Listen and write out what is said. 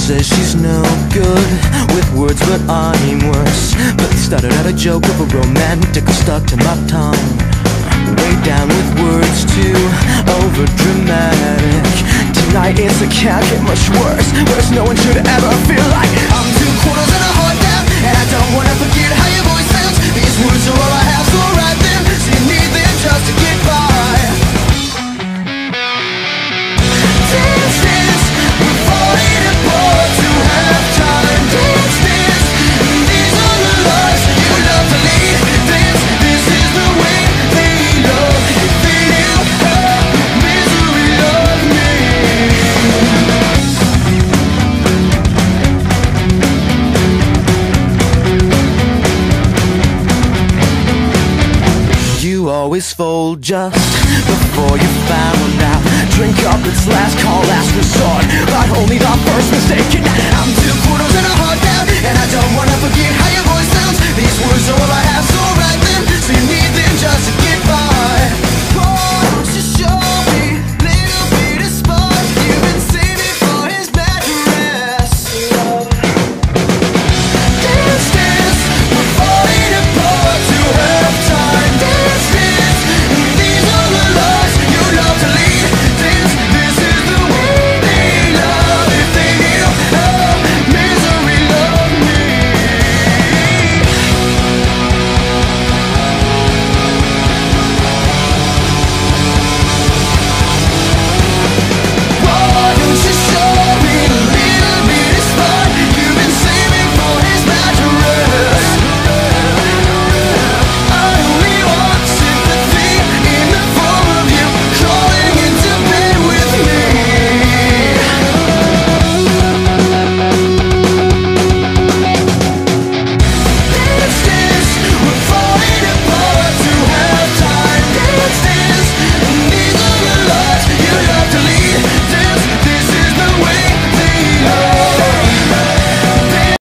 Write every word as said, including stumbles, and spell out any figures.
says she's no good with words, but I'm worse. But started out a joke of a romantic stuck to my tongue. Way down with words too over dramatic. Tonight is it can't get much worse. Worse, no one should ever feel like I'm two quarters and a heart down, and I don't wanna forget how your voice sounds. These words are all I have, so write them, so you need them just to get by. Dance, dance, we're falling apart to have time. Dance, dance, these are the lives you love to lead. Dance, this is the way they love. If they knew how misery loved me. You always fold just before you found out. Drink up, it's last call, last resort, but only the first mistake. And I'm two quarters and a heart down, and I don't wanna forget how your voice sounds. These words are all I have.